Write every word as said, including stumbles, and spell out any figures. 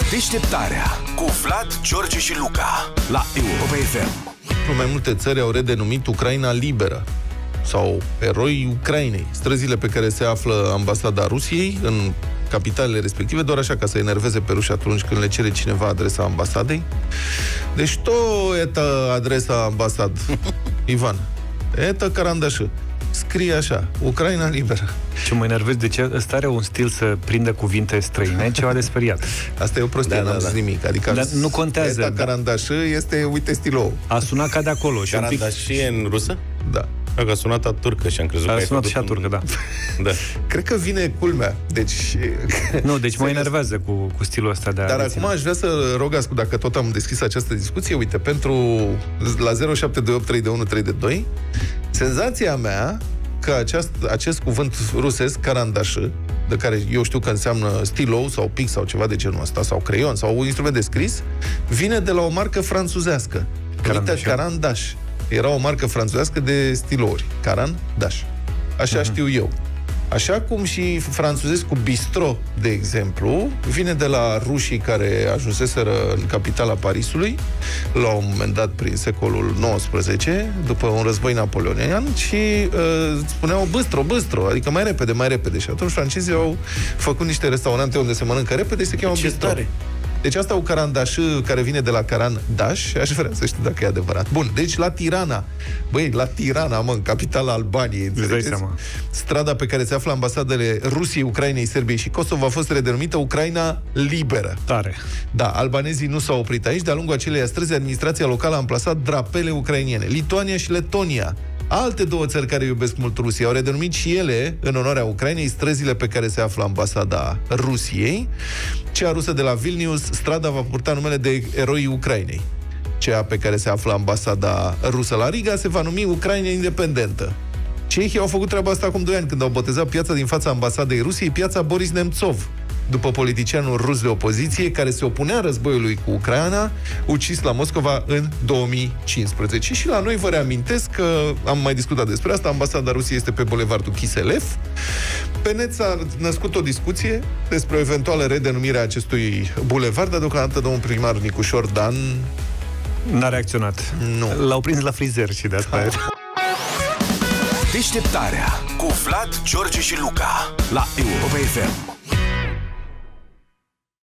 Deșteptarea cu Vlad, George și Luca la Europa F M. Mai multe țări au redenumit Ucraina liberă sau eroi Ucrainei. Străzile pe care se află ambasada Rusiei în capitalele respective, doar așa ca să enerveze pe ruși atunci când le cere cineva adresa ambasadei. Deci to eta adresa ambasad Ivan. Eta carandașă. Scrie așa, Ucraina liberă. Ce mă enervez, de ce ăsta are un stil să prindă cuvinte străine, ceva de speriat. Asta e o prostie, da, n-am da, zis da. nimic. Adică Dar nu contează. Eta carandașă este, uite, stilou. A sunat ca de acolo. Și carandașă e în rusă? Da. Că a sunat a turcă și am crezut a că a sunat și a turcă, da. da. Cred că vine culmea. Deci... Nu, deci mă enervează cu, cu stilul ăsta de a Dar reține. acum aș vrea să rog, dacă tot am deschis această discuție, uite, pentru la zero șapte doi opt trei unu trei doi, senzația mea că aceast, acest cuvânt rusesc, carandașă, de care eu știu că înseamnă stilou sau pic sau ceva de genul ăsta, sau creion, sau un instrument de scris, vine de la o marcă franțuzească. Carandaș. Carandaș. Era o marcă franțuzească de stilouri. Carandaș. Așa uh-huh. știu eu. Așa cum și franțuzesc cu bistro, de exemplu, vine de la rușii care ajunseseră în capitala Parisului, la un moment dat prin secolul nouăsprezece, după un război napoleonian, și uh, spuneau bistro, bistro, adică mai repede, mai repede. Și atunci francezii au făcut niște restaurante unde se mănâncă repede și se cheamă bistro. Tare. Deci asta o carandașă care vine de la carandaș, aș vrea să știu dacă e adevărat. Bun, deci la Tirana, băi, la Tirana, mă, în capitala Albaniei, înțelegeți? Strada pe care se află ambasadele Rusiei, Ucrainei, Serbiei și Kosovo a fost redenumită Ucraina liberă. Tare. Da, albanezii nu s-au oprit aici, de-a lungul acelei străzi, administrația locală a amplasat drapele ucrainiene. Lituania și Letonia, alte două țări care iubesc mult Rusia, au redenumit și ele, în onoarea Ucrainei, străzile pe care se află ambasada Rusiei. Cea rusă de la Vilnius, strada va purta numele de eroii Ucrainei. Cea pe care se află ambasada rusă la Riga se va numi Ucraina independentă. Cehii au făcut treaba asta acum doi ani, când au botezat piața din fața ambasadei Rusiei, piața Boris Nemțov, după politicianul rus de opoziție care se opunea războiului cu Ucraina, ucis la Moscova în două mii cincisprezece. Și la noi vă reamintesc că am mai discutat despre asta, ambasada Rusiei este pe bulevardul Kiselev. Pe net s-a născut o discuție despre o eventuală redenumire a acestui bulevard, dar deocamdată domnul primar Nicușor Dan n-a reacționat. Nu. L-au prins la frizer și de asta e. Deșteptarea cu Vlad, George și Luca la Europa F M.